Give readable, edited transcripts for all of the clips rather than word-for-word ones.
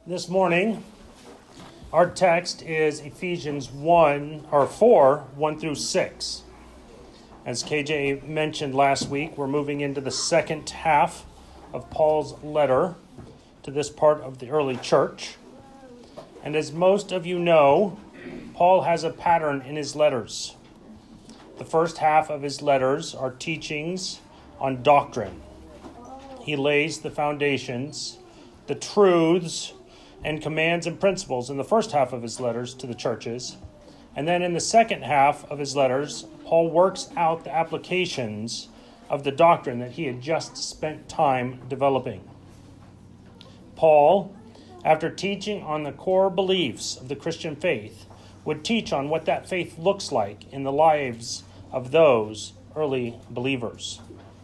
This morning, our text is Ephesians 4, 1 through 6. As KJ mentioned last week, we're moving into the second half of Paul's letter to this part of the early church. And as most of you know, Paul has a pattern in his letters. The first half of his letters are teachings on doctrine. He lays the foundations, the truths, and commands and principles in the first half of his letters to the churches. And then in the second half of his letters, Paul works out the applications of the doctrine that he had just spent time developing. Paul, after teaching on the core beliefs of the Christian faith, would teach on what that faith looks like in the lives of those early believers.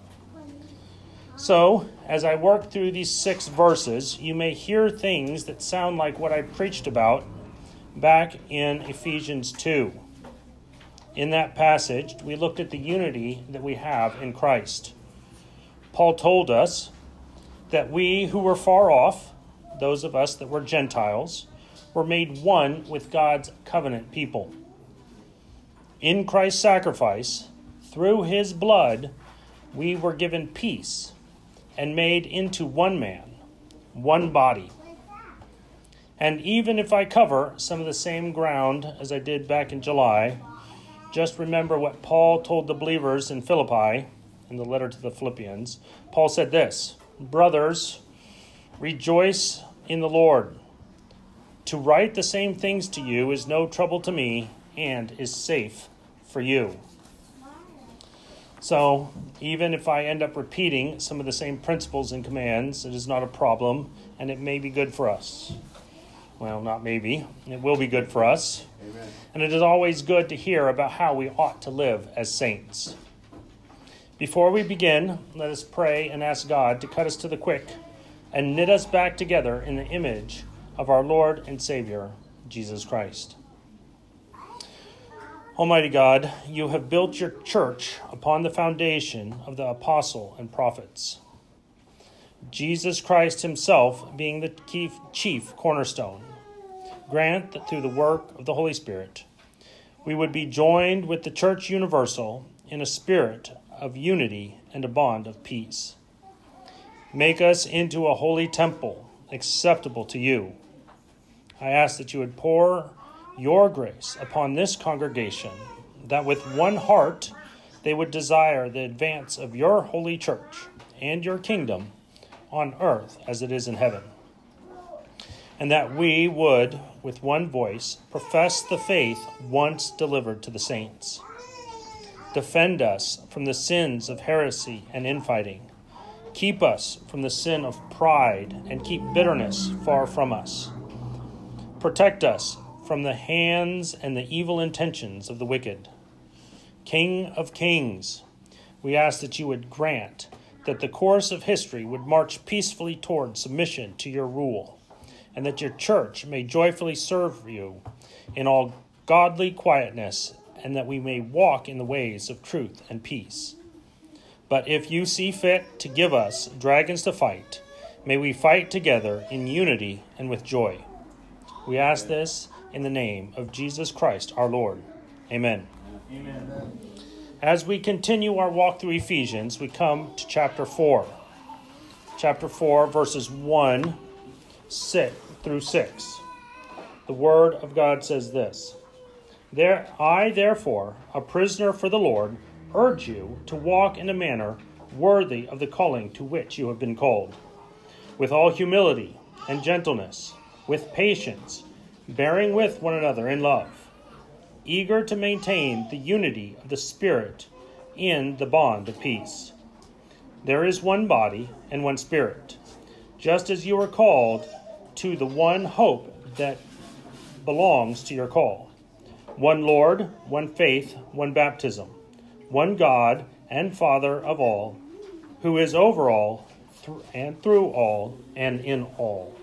So, as I work through these 6 verses, you may hear things that sound like what I preached about back in Ephesians 2. In that passage, we looked at the unity that we have in Christ. Paul told us that we who were far off, those of us that were Gentiles, were made one with God's covenant people. In Christ's sacrifice, through his blood, we were given peace and made into one man, one body. And even if I cover some of the same ground as I did back in July, just remember what Paul told the believers in Philippi, in the letter to the Philippians. Paul said this, "Brothers, rejoice in the Lord. To write the same things to you is no trouble to me and is safe for you." So, even if I end up repeating some of the same principles and commands, it is not a problem, and it may be good for us. Well, not maybe. It will be good for us. Amen. And it is always good to hear about how we ought to live as saints. Before we begin, let us pray and ask God to cut us to the quick and knit us back together in the image of our Lord and Savior, Jesus Christ. Almighty God, you have built your church upon the foundation of the apostle and prophets, Jesus Christ himself being the chief cornerstone. Grant that through the work of the Holy Spirit, we would be joined with the church universal in a spirit of unity and a bond of peace. Make us into a holy temple acceptable to you. I ask that you would pour your grace upon this congregation, that with one heart they would desire the advance of your holy church and your kingdom on earth as it is in heaven. And that we would, with one voice, profess the faith once delivered to the saints. Defend us from the sins of heresy and infighting. Keep us from the sin of pride and keep bitterness far from us. Protect us from the hands and the evil intentions of the wicked. King of kings, we ask that you would grant that the course of history would march peacefully toward submission to your rule, and that your church may joyfully serve you in all godly quietness, and that we may walk in the ways of truth and peace. But if you see fit to give us dragons to fight, may we fight together in unity and with joy. We ask this in the name of Jesus Christ, our Lord. Amen. Amen. As we continue our walk through Ephesians, we come to chapter 4. Chapter 4, verses 1 through 6. The Word of God says this, I, therefore, a prisoner for the Lord, urge you to walk in a manner worthy of the calling to which you have been called, with all humility and gentleness, with patience, bearing with one another in love, eager to maintain the unity of the Spirit in the bond of peace. There is one body and one Spirit, just as you are called to the one hope that belongs to your call. One Lord, one faith, one baptism, one God and Father of all, who is over all and through all and in all.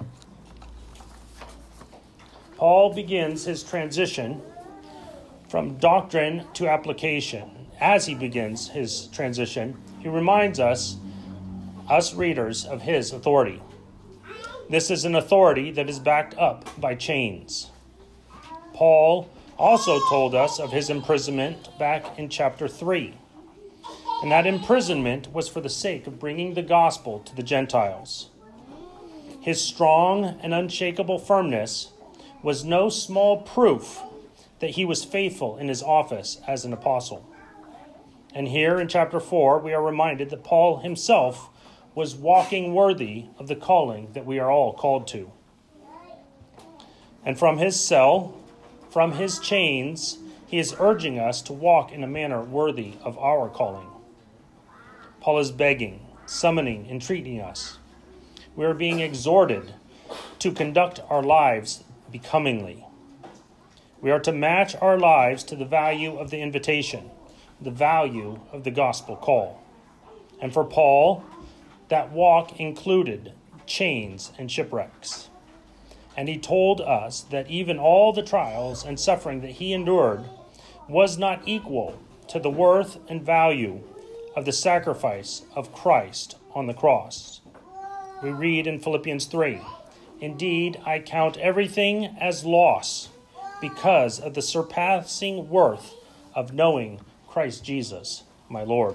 Paul begins his transition from doctrine to application. As he begins his transition, he reminds us readers, of his authority. This is an authority that is backed up by chains. Paul also told us of his imprisonment back in chapter 3. And that imprisonment was for the sake of bringing the gospel to the Gentiles. His strong and unshakable firmness was no small proof that he was faithful in his office as an apostle. And here in chapter 4, we are reminded that Paul himself was walking worthy of the calling that we are all called to. And from his cell, from his chains, he is urging us to walk in a manner worthy of our calling. Paul is begging, summoning, entreating us. We are being exhorted to conduct our lives becomingly. We are to match our lives to the value of the invitation, the value of the gospel call. And for Paul, that walk included chains and shipwrecks. And he told us that even all the trials and suffering that he endured was not equal to the worth and value of the sacrifice of Christ on the cross. We read in Philippians 3, "Indeed, I count everything as loss because of the surpassing worth of knowing Christ Jesus, my Lord."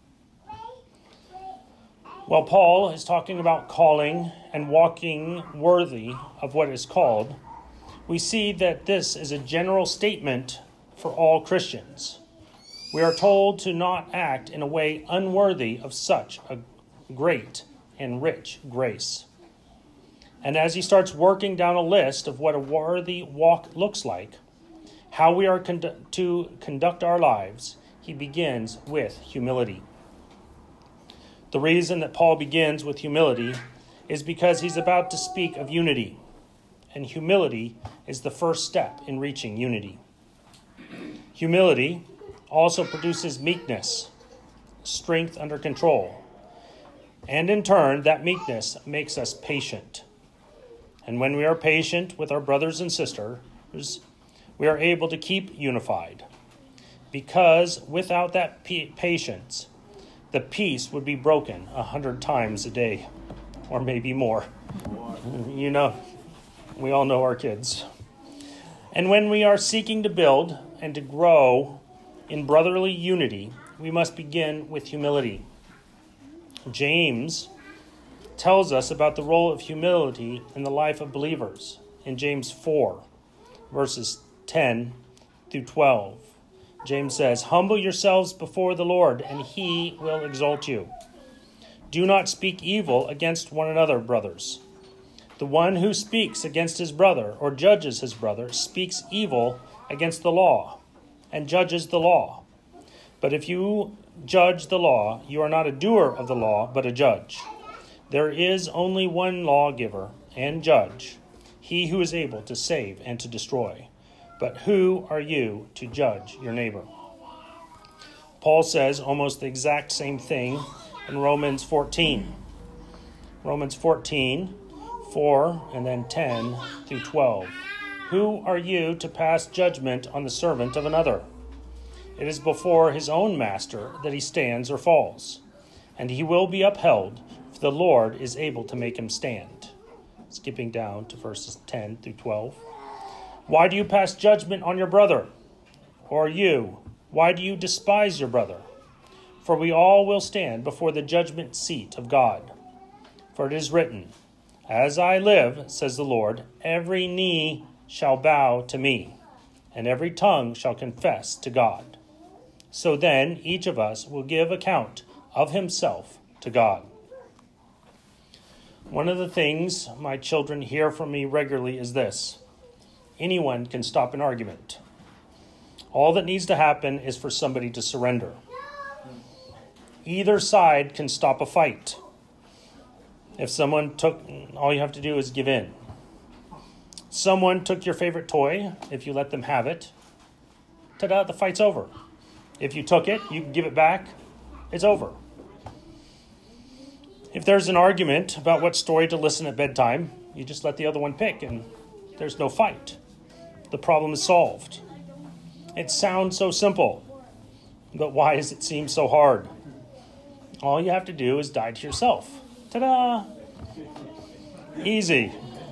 While Paul is talking about calling and walking worthy of what is called, we see that this is a general statement for all Christians. We are told to not act in a way unworthy of such a great and rich grace. And as he starts working down a list of what a worthy walk looks like, how we are to conduct our lives, he begins with humility. The reason that Paul begins with humility is because he's about to speak of unity, and humility is the first step in reaching unity. Humility also produces meekness, strength under control, and in turn, that meekness makes us patient. And when we are patient with our brothers and sisters, we are able to keep unified, because without that patience, the peace would be broken 100 times a day, or maybe more. You know, we all know our kids. And when we are seeking to build and to grow in brotherly unity, we must begin with humility. James tells us about the role of humility in the life of believers in James 4, verses 10 through 12. James says, "Humble yourselves before the Lord, and he will exalt you. Do not speak evil against one another, brothers. The one who speaks against his brother or judges his brother speaks evil against the law and judges the law. But if you judge the law, you are not a doer of the law, but a judge. There is only one lawgiver and judge, he who is able to save and to destroy. But who are you to judge your neighbor?" Paul says almost the exact same thing in Romans 14. Romans 14, 4, and then 10 through 12. "Who are you to pass judgment on the servant of another? It is before his own master that he stands or falls, and he will be upheld, for the Lord is able to make him stand." Skipping down to verses 10 through 12. "Why do you pass judgment on your brother? Or you, why do you despise your brother? For we all will stand before the judgment seat of God. For it is written, 'As I live, says the Lord, every knee shall bow to me, and every tongue shall confess to God.' So then each of us will give account of himself to God." One of the things my children hear from me regularly is this: anyone can stop an argument. All that needs to happen is for somebody to surrender. Either side can stop a fight. If someone all you have to do is give in. Someone took your favorite toy. If you let them have it, ta-da, the fight's over. If you took it, you can give it back. It's over. If there's an argument about what story to listen at bedtime, you just let the other one pick and there's no fight. The problem is solved. It sounds so simple, but why does it seem so hard? All you have to do is die to yourself. Ta-da! Easy.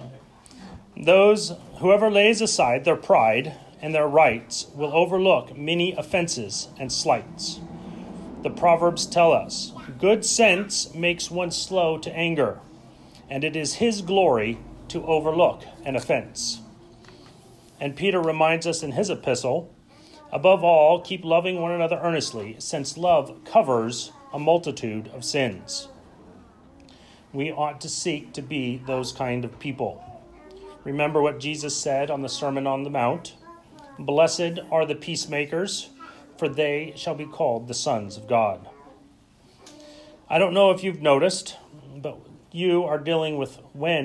Whoever lays aside their pride and their rights will overlook many offenses and slights. The Proverbs tell us, good sense makes one slow to anger, and it is his glory to overlook an offense. And Peter reminds us in his epistle, above all, keep loving one another earnestly, since love covers a multitude of sins. We ought to seek to be those kind of people. Remember what Jesus said on the Sermon on the Mount. Blessed are the peacemakers, for they shall be called the sons of God. I don't know if you've noticed, but you are dealing with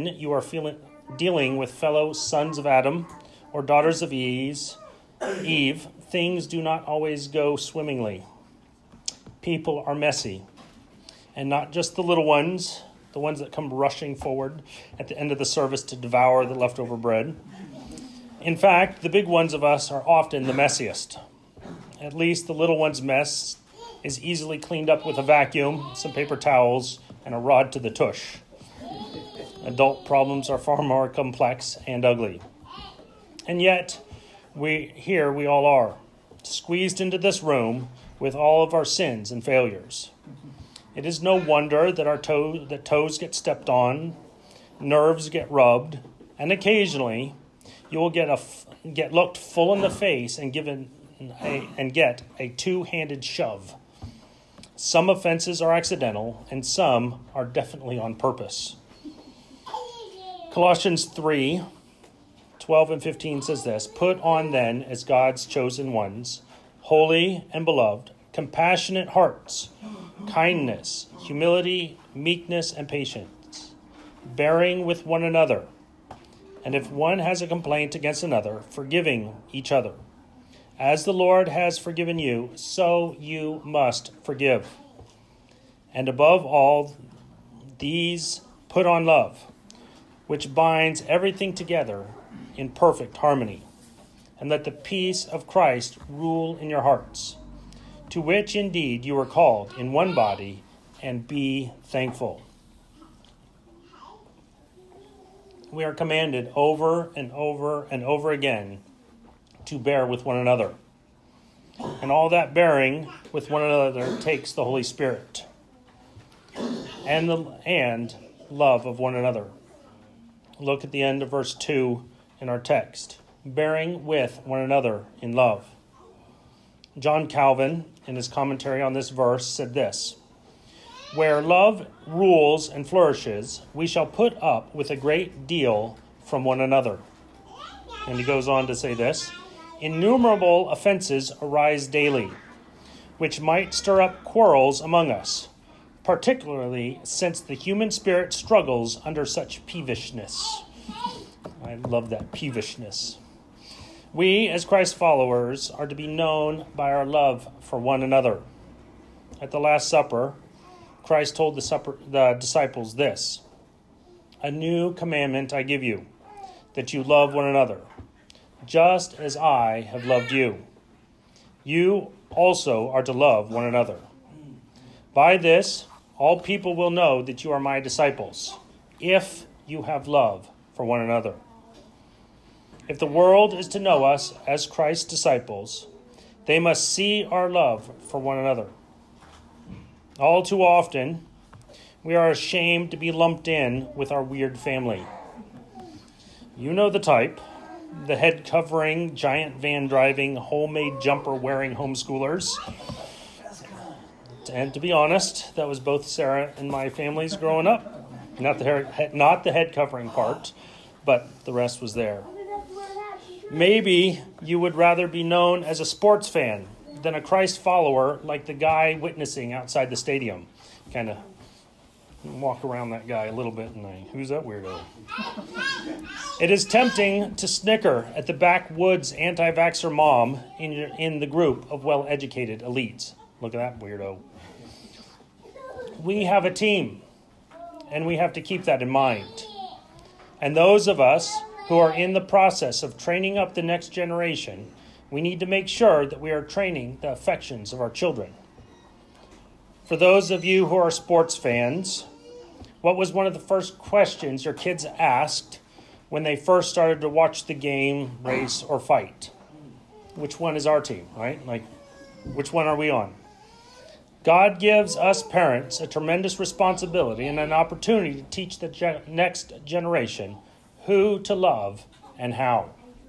fellow sons of Adam or daughters of Eve, things do not always go swimmingly. People are messy, and not just the little ones, the ones that come rushing forward at the end of the service to devour the leftover bread. In fact, the big ones of us are often the messiest. At least the little one's mess is easily cleaned up with a vacuum, some paper towels, and a rod to the tush. Adult problems are far more complex and ugly. And yet, we all are, squeezed into this room with all of our sins and failures. It is no wonder that toes get stepped on, nerves get rubbed, and occasionally you will get looked full in the face and get a two-handed shove. Some offenses are accidental, and some are definitely on purpose. Colossians 3:12 and 15 says this, put on then as God's chosen ones, holy and beloved, compassionate hearts, kindness, humility, meekness, and patience, bearing with one another. And if one has a complaint against another, forgiving each other. As the Lord has forgiven you, so you must forgive. And above all these, put on love, which binds everything together in perfect harmony. And let the peace of Christ rule in your hearts, to which indeed you are called in one body, and be thankful. We are commanded over and over and over again to bear with one another. And all that bearing with one another takes the Holy Spirit and love of one another. Look at the end of verse 2 in our text. Bearing with one another in love. John Calvin, in his commentary on this verse, said this, where love rules and flourishes, we shall put up with a great deal from one another. And he goes on to say this, innumerable offenses arise daily, which might stir up quarrels among us, particularly since the human spirit struggles under such peevishness. I love that, peevishness. We, as Christ followers, are to be known by our love for one another. At the Last Supper, Christ told the disciples this, a new commandment I give you, that you love one another, just as I have loved you. You also are to love one another. By this, all people will know that you are my disciples, if you have love for one another. If the world is to know us as Christ's disciples, they must see our love for one another. All too often, we are ashamed to be lumped in with our weird family. You know the type, the head covering, giant van driving, homemade jumper wearing homeschoolers. And to be honest, that was both Sarah and my families growing up. Not the head covering part, but the rest was there. Maybe you would rather be known as a sports fan than a Christ follower like the guy witnessing outside the stadium. Kind of walk around that guy a little bit and who's that weirdo? It is tempting to snicker at the backwoods anti-vaxxer mom in the group of well-educated elites. Look at that weirdo. We have a team, and we have to keep that in mind. And those of us who are in the process of training up the next generation, we need to make sure that we are training the affections of our children. For those of you who are sports fans, What was one of the first questions your kids asked when they first started to watch the game, race, or fight? Which one is our team, right? Like, which one are we on? God gives us parents a tremendous responsibility and an opportunity to teach the next generation who to love and how.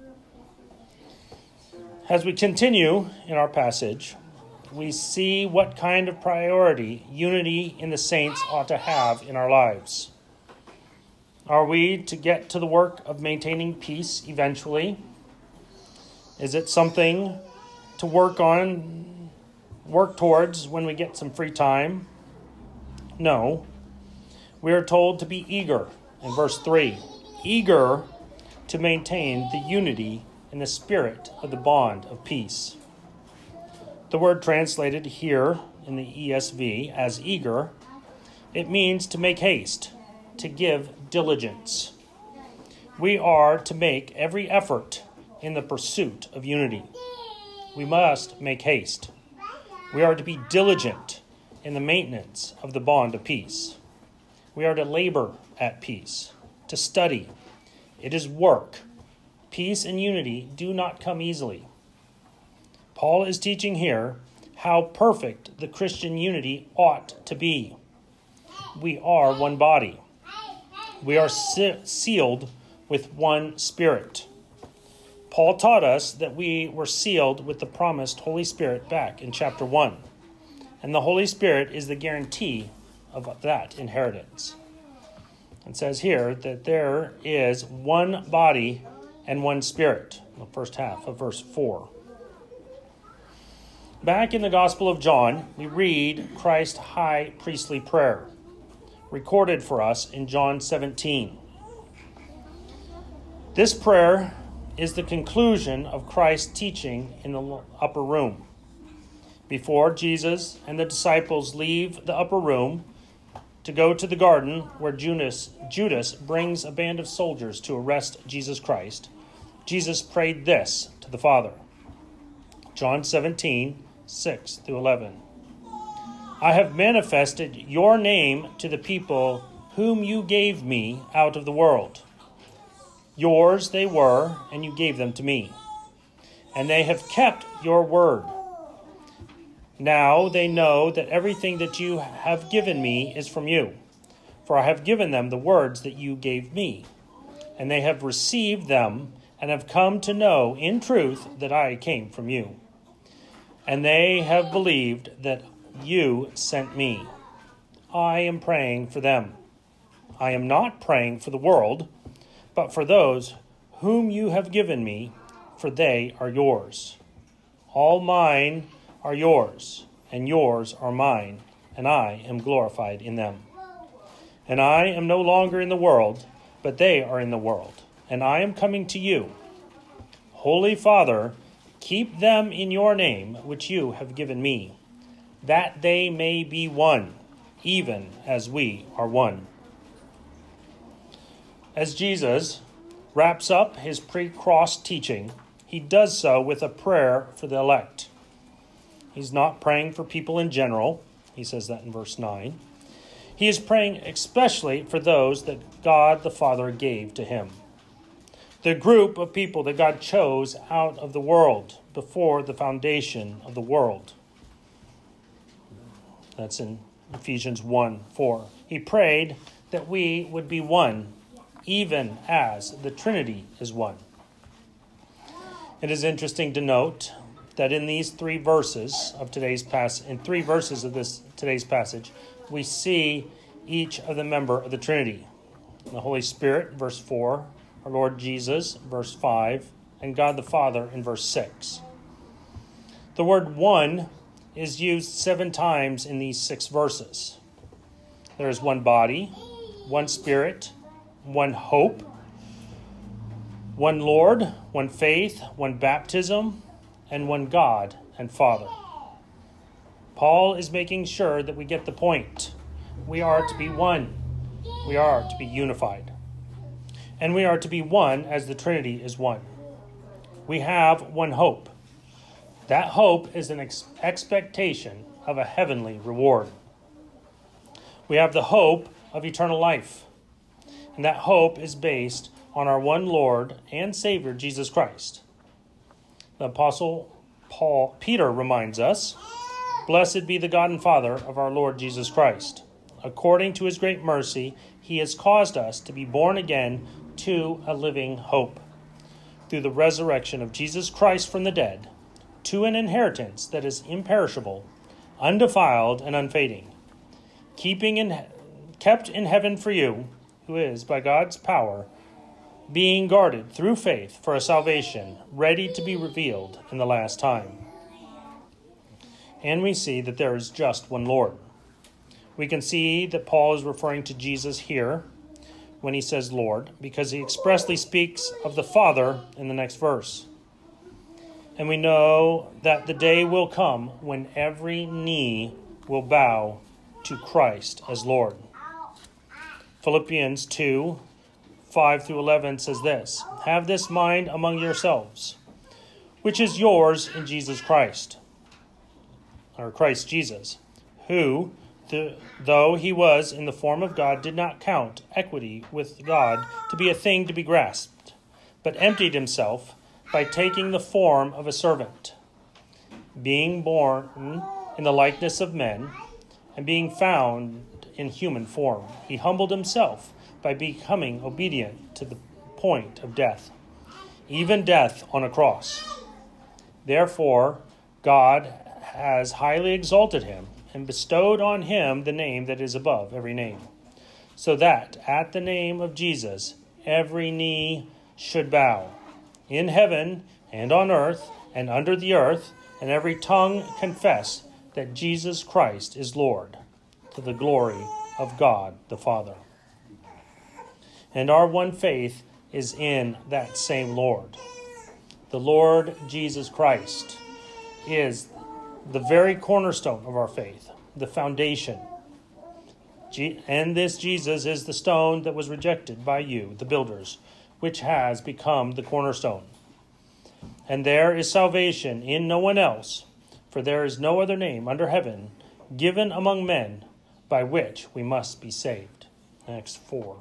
As we continue in our passage, we see what kind of priority unity in the saints ought to have in our lives. Are we to get to the work of maintaining peace eventually? Is it something to work towards when we get some free time? No. We are told to be eager in verse 3. Eager to maintain the unity in the spirit of the bond of peace. The word translated here in the ESV as eager, it means to make haste, to give diligence. We are to make every effort in the pursuit of unity. We must make haste. We are to be diligent in the maintenance of the bond of peace. We are to labor at peace, to study. It is work. Peace and unity do not come easily. Paul is teaching here how perfect the Christian unity ought to be. We are one body. We are sealed with one Spirit. Paul taught us that we were sealed with the promised Holy Spirit back in chapter 1. And the Holy Spirit is the guarantee of that inheritance. It says here that there is one body and one Spirit, the first half of verse 4. Back in the Gospel of John, we read Christ's high priestly prayer, recorded for us in John 17. This prayer is the conclusion of Christ's teaching in the upper room. Before Jesus and the disciples leave the upper room to go to the garden where Judas brings a band of soldiers to arrest Jesus Christ, Jesus prayed this to the Father. John 17, 6 through 11. I have manifested your name to the people whom you gave me out of the world. Yours they were, and you gave them to me. And they have kept your word. Now they know that everything that you have given me is from you. For I have given them the words that you gave me. And they have received them and have come to know in truth that I came from you. And they have believed that you sent me. I am praying for them. I am not praying for the world, but for those whom you have given me, for they are yours. All mine are yours, and yours are mine, and I am glorified in them. And I am no longer in the world, but they are in the world, and I am coming to you. Holy Father, keep them in your name, which you have given me, that they may be one, even as we are one. As Jesus wraps up his pre-cross teaching, he does so with a prayer for the elect. He's not praying for people in general. He says that in verse 9. He is praying especially for those that God the Father gave to him. The group of people that God chose out of the world before the foundation of the world. That's in Ephesians 1:4. He prayed that we would be one, even as the Trinity is one. It is interesting to note that in these three verses of today's today's passage, we see each of the member of the Trinity. The Holy Spirit, verse 4, our Lord Jesus, verse 5, and God the Father in verse 6. The word one is used 7 times in these 6 verses. There is one body, one Spirit, one hope, one Lord, one faith, one baptism, and one God and Father. Paul is making sure that we get the point. We are to be one. We are to be unified. And we are to be one as the Trinity is one. We have one hope. That hope is an expectation of a heavenly reward. We have the hope of eternal life. And that hope is based on our one Lord and Savior, Jesus Christ. The Apostle Peter reminds us, "Blessed be the God and Father of our Lord Jesus Christ. According to his great mercy, he has caused us to be born again to a living hope, through the resurrection of Jesus Christ from the dead, to an inheritance that is imperishable, undefiled, and unfading, kept in heaven for you, who is, by God's power, being guarded through faith for a salvation ready to be revealed in the last time." And we see that there is just one Lord. We can see that Paul is referring to Jesus here when he says Lord, because he expressly speaks of the Father in the next verse. And we know that the day will come when every knee will bow to Christ as Lord. Philippians 2, 5 through 11 says this, "Have this mind among yourselves, which is yours in Jesus Christ," or Christ Jesus, "who, though he was in the form of God, did not count equity with God to be a thing to be grasped, but emptied himself by taking the form of a servant, being born in the likeness of men, and being found in human form. He humbled himself by becoming obedient to the point of death, even death on a cross. Therefore, God has highly exalted him and bestowed on him the name that is above every name, so that at the name of Jesus every knee should bow, in heaven and on earth and under the earth, and every tongue confess that Jesus Christ is Lord, to the glory of God the Father." And our one faith is in that same Lord. The Lord Jesus Christ is the very cornerstone of our faith, the foundation. And this Jesus is the stone that was rejected by you, the builders, which has become the cornerstone. And there is salvation in no one else, for there is no other name under heaven given among men by which we must be saved. Acts 4.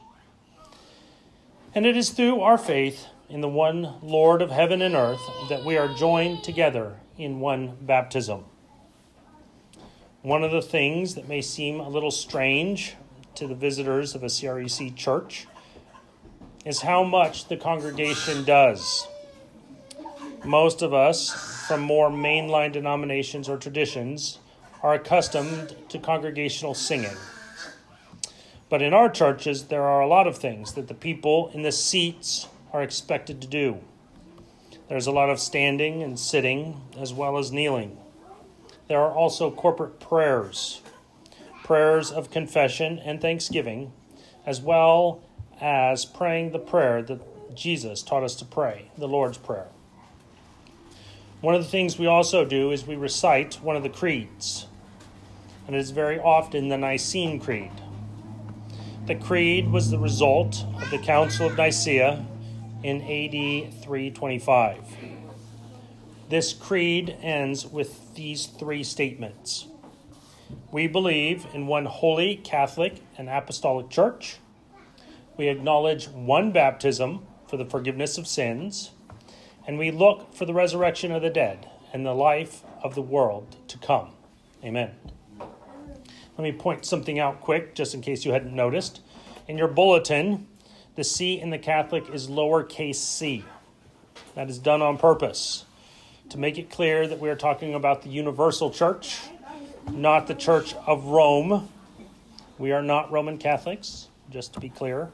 And it is through our faith in the one Lord of heaven and earth that we are joined together in one baptism. One of the things that may seem a little strange to the visitors of a CREC church is how much the congregation does. Most of us from more mainline denominations or traditions are accustomed to congregational singing. But in our churches, there are a lot of things that the people in the seats are expected to do. There's a lot of standing and sitting, as well as kneeling. There are also corporate prayers of confession and thanksgiving, as well as praying the prayer that Jesus taught us to pray, the Lord's Prayer. One of the things we also do is we recite one of the creeds, and it is very often the Nicene Creed. The creed was the result of the Council of Nicaea in AD 325. This creed ends with these three statements. We believe in one holy, Catholic, and Apostolic Church. We acknowledge one baptism for the forgiveness of sins, and we look for the resurrection of the dead and the life of the world to come. Amen. Let me point something out quick, just in case you hadn't noticed. In your bulletin, the C in the Catholic is lowercase c. That is done on purpose, to make it clear that we are talking about the universal church, not the Church of Rome. We are not Roman Catholics, just to be clear.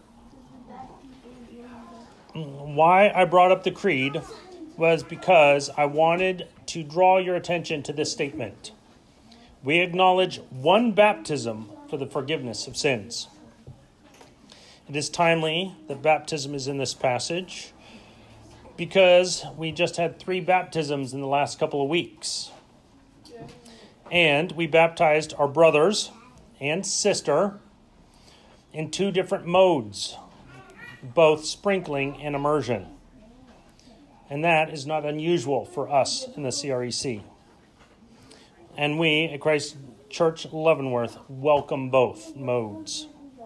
Why I brought up the creed was because I wanted to draw your attention to this statement. We acknowledge one baptism for the forgiveness of sins. It is timely that baptism is in this passage because we just had 3 baptisms in the last couple of weeks. And we baptized our brothers and sister in 2 different modes, both sprinkling and immersion. And that is not unusual for us in the CREC. And we at Christ Church Leavenworth welcome both modes.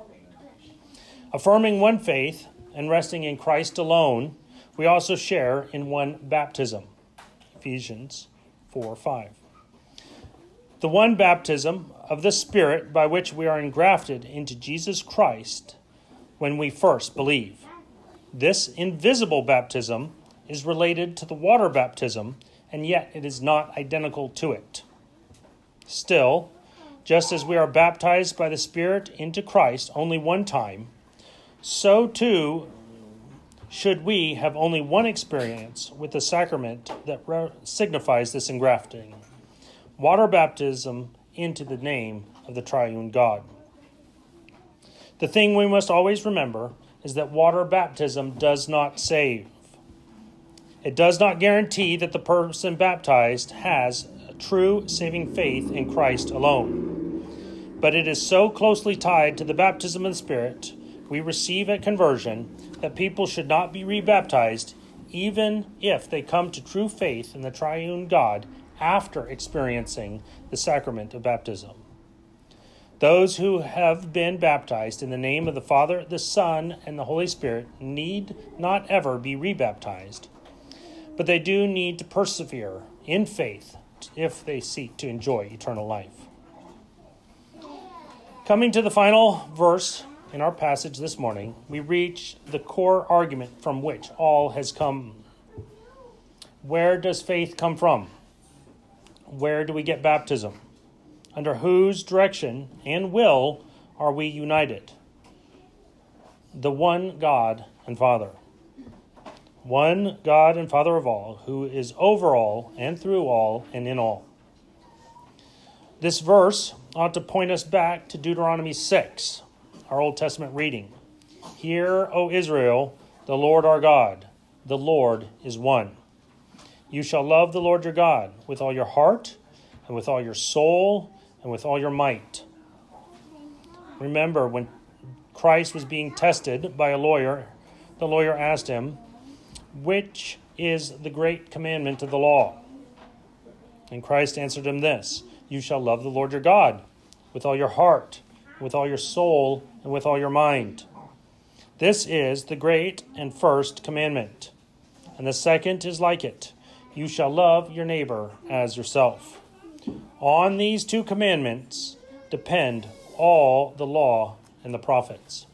Affirming one faith and resting in Christ alone, we also share in one baptism. Ephesians 4:5. The one baptism of the Spirit by which we are engrafted into Jesus Christ when we first believe. This invisible baptism is related to the water baptism, and yet it is not identical to it. Still, just as we are baptized by the Spirit into Christ only one time, so too should we have only one experience with the sacrament that signifies this engrafting. Water baptism into the name of the triune God. The thing we must always remember is that water baptism does not save. It does not guarantee that the person baptized has a true saving faith in Christ alone. But it is so closely tied to the baptism of the Spirit we receive at conversion that people should not be rebaptized even if they come to true faith in the triune God after experiencing the sacrament of baptism. Those who have been baptized in the name of the Father, the Son, and the Holy Spirit need not ever be rebaptized, but they do need to persevere in faith if they seek to enjoy eternal life. Coming to the final verse in our passage this morning, we reach the core argument from which all has come. Where does faith come from? Where do we get baptism? Under whose direction and will are we united? The one God and Father. One God and Father of all, who is over all and through all and in all. This verse ought to point us back to Deuteronomy 6, our Old Testament reading. Hear, O Israel, the Lord our God, the Lord is one. You shall love the Lord your God with all your heart and with all your soul and with all your might. Remember, when Christ was being tested by a lawyer, the lawyer asked him, which is the great commandment of the law? And Christ answered him this, you shall love the Lord your God with all your heart, with all your soul, and with all your mind. This is the great and first commandment. And the second is like it. You shall love your neighbor as yourself. On these two commandments depend all the law and the prophets.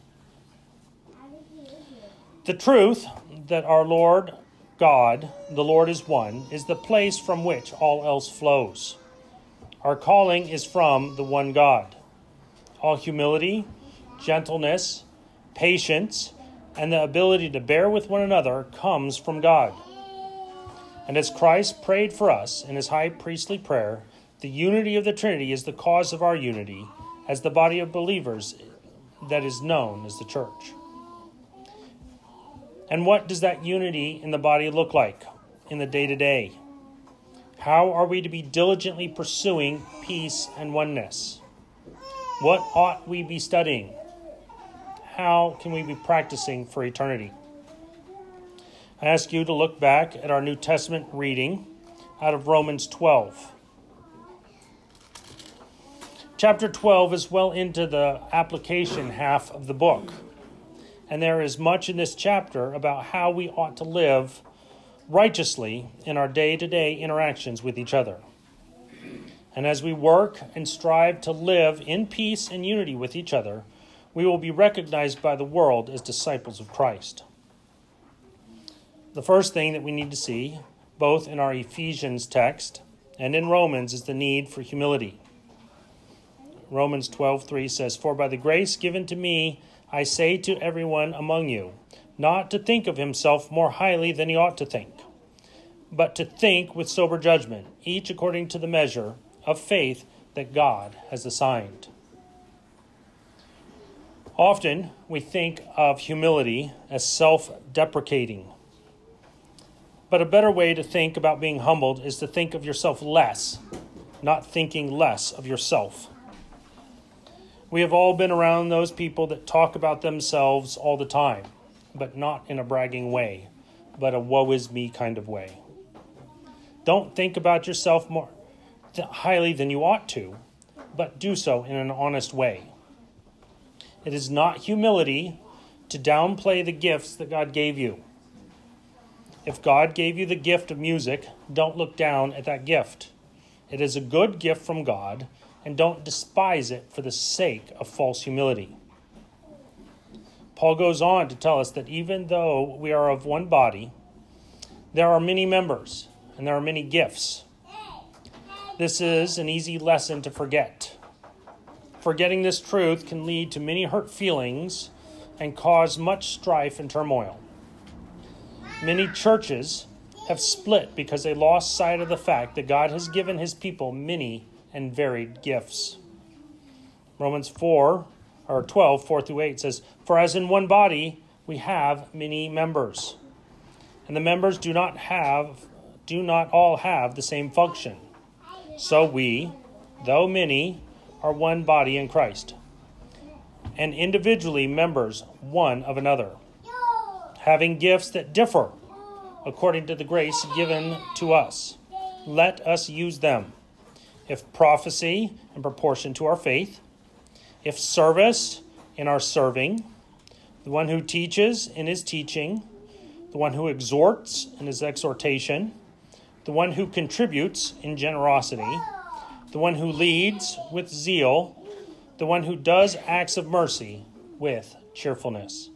The truth that our Lord God, the Lord is one, is the place from which all else flows. Our calling is from the one God. All humility, gentleness, patience, and the ability to bear with one another comes from God. And as Christ prayed for us in his high priestly prayer, the unity of the Trinity is the cause of our unity as the body of believers that is known as the church. And what does that unity in the body look like in the day-to-day? How are we to be diligently pursuing peace and oneness? What ought we be studying? How can we be practicing for eternity? I ask you to look back at our New Testament reading out of Romans 12. Chapter 12 is well into the application half of the book. And there is much in this chapter about how we ought to live righteously in our day-to-day interactions with each other. And as we work and strive to live in peace and unity with each other, we will be recognized by the world as disciples of Christ. The first thing that we need to see, both in our Ephesians text and in Romans, is the need for humility. Romans 12:3 says, for by the grace given to me, I say to everyone among you, not to think of himself more highly than he ought to think, but to think with sober judgment, each according to the measure of faith that God has assigned. Often we think of humility as self-deprecating. But a better way to think about being humbled is to think of yourself less, not thinking less of yourself. We have all been around those people that talk about themselves all the time, but not in a bragging way, but a woe is me kind of way. Don't think about yourself more highly than you ought to, but do so in an honest way. It is not humility to downplay the gifts that God gave you. If God gave you the gift of music, don't look down at that gift. It is a good gift from God, and don't despise it for the sake of false humility. Paul goes on to tell us that even though we are of one body, there are many members, and there are many gifts. This is an easy lesson to forget. Forgetting this truth can lead to many hurt feelings and cause much strife and turmoil. Many churches have split because they lost sight of the fact that God has given his people many and varied gifts. Romans 12, 4 through 8 says, "For as in one body we have many members, and the members do not all have the same function. So we, though many, are one body in Christ, and individually members one of another, having gifts that differ according to the grace given to us. Let us use them. If prophecy, in proportion to our faith; if service, in our serving; the one who teaches, in his teaching; the one who exhorts, in his exhortation; the one who contributes, in generosity; the one who leads, with zeal; the one who does acts of mercy, with cheerfulness."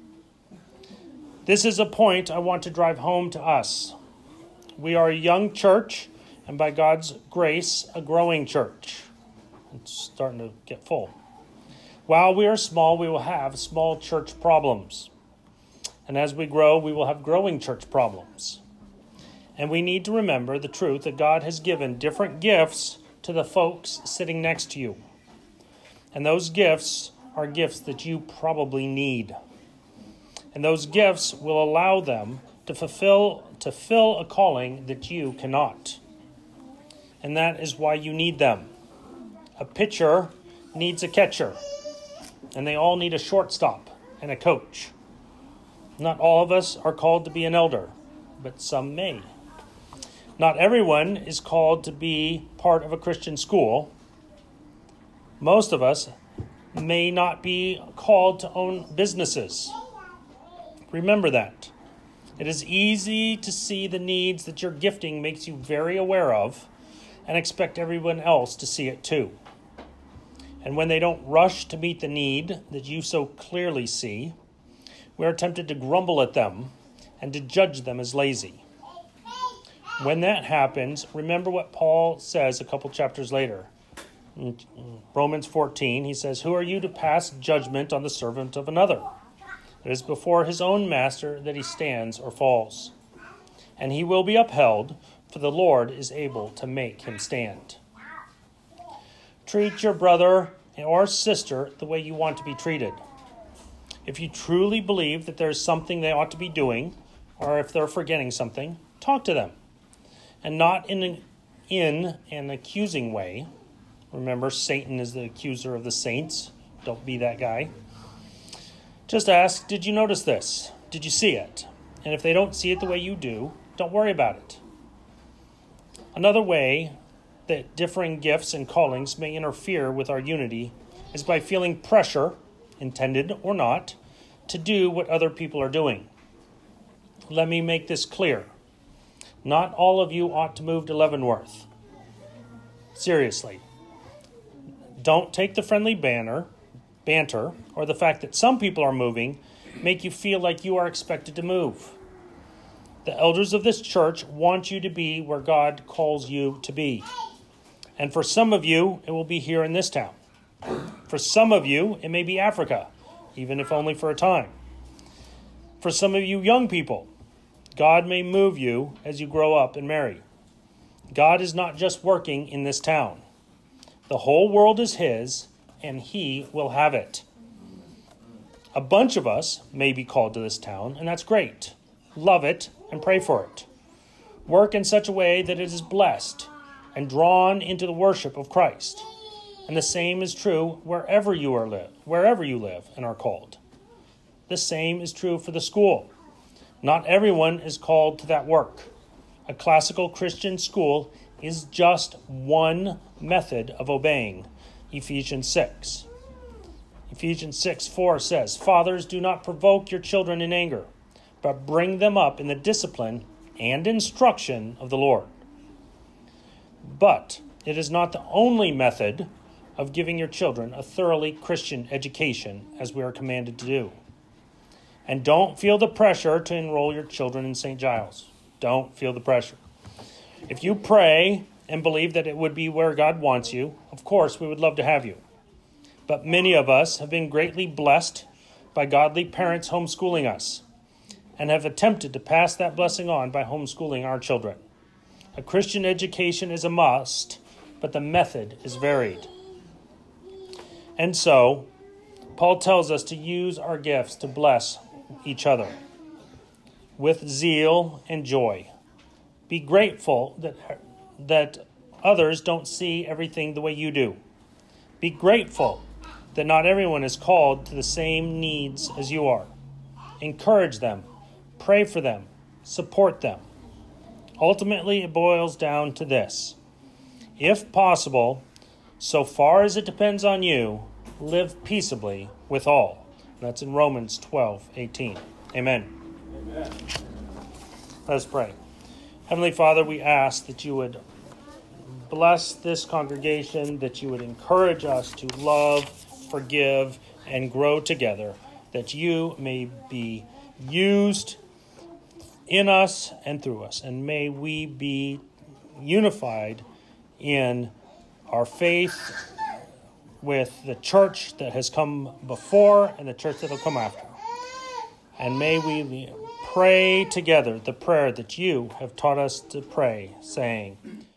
This is a point I want to drive home to us. We are a young church, and by God's grace, a growing church. It's starting to get full. While we are small, we will have small church problems. And as we grow, we will have growing church problems. And we need to remember the truth that God has given different gifts to the folks sitting next to you. And those gifts are gifts that you probably need. And those gifts will allow them to fill a calling that you cannot. And that is why you need them. A pitcher needs a catcher, and they all need a shortstop and a coach. Not all of us are called to be an elder, but some may. Not everyone is called to be part of a Christian school. Most of us may not be called to own businesses. Remember that. It is easy to see the needs that your gifting makes you very aware of and expect everyone else to see it too. And when they don't rush to meet the need that you so clearly see, we are tempted to grumble at them and to judge them as lazy. When that happens, remember what Paul says a couple chapters later. In Romans 14, he says, "Who are you to pass judgment on the servant of another? It is before his own master that he stands or falls. And he will be upheld, for the Lord is able to make him stand." Treat your brother or sister the way you want to be treated. If you truly believe that there's something they ought to be doing, or if they're forgetting something, talk to them. And not in an accusing way. Remember, Satan is the accuser of the saints. Don't be that guy. Just ask, did you notice this? Did you see it? And if they don't see it the way you do, don't worry about it. Another way that differing gifts and callings may interfere with our unity is by feeling pressure, intended or not, to do what other people are doing. Let me make this clear. Not all of you ought to move to Leavenworth. Seriously. Don't take the friendly banter, or the fact that some people are moving make you feel like you are expected to move. The elders of this church want you to be where God calls you to be. And for some of you, it will be here in this town. For some of you, it may be Africa, even if only for a time. For some of you young people, God may move you as you grow up and marry. God is not just working in this town. The whole world is his, and he will have it. A bunch of us may be called to this town, and that's great. Love it and pray for it. Work in such a way that it is blessed and drawn into the worship of Christ. And the same is true wherever you live and are called. The same is true for the school. Not everyone is called to that work. A classical Christian school is just one method of obeying Ephesians 6. Ephesians 6:4 says, "Fathers, do not provoke your children in anger, but bring them up in the discipline and instruction of the Lord." But it is not the only method of giving your children a thoroughly Christian education, as we are commanded to do. And don't feel the pressure to enroll your children in St. Giles. Don't feel the pressure. If you pray and believe that it would be where God wants you, of course, we would love to have you. But many of us have been greatly blessed by godly parents homeschooling us and have attempted to pass that blessing on by homeschooling our children. A Christian education is a must, but the method is varied. And so, Paul tells us to use our gifts to bless each other with zeal and joy. Be grateful that others don't see everything the way you do. Be grateful that not everyone is called to the same needs as you are. Encourage them, pray for them, support them. Ultimately, it boils down to this: if possible, so far as it depends on you, live peaceably with all. That's in Romans 12:18. Amen. Amen. Let us pray. Heavenly Father, we ask that you would bless this congregation, that you would encourage us to love, forgive, and grow together, that you may be used in us and through us, and may we be unified in our faith with the church that has come before and the church that will come after. And may we pray together the prayer that you have taught us to pray, saying,